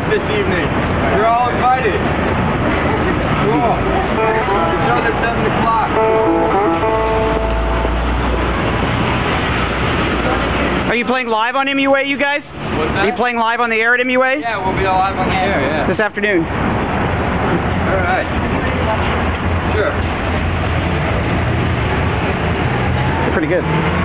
this evening. You're all invited. Cool. The show's at 7 o'clock. Are you playing live on MUA, you guys? What's that? Are you playing live on the air at MUA? Yeah, we'll be live on the air, yeah. This afternoon. Alright. Sure. Pretty good.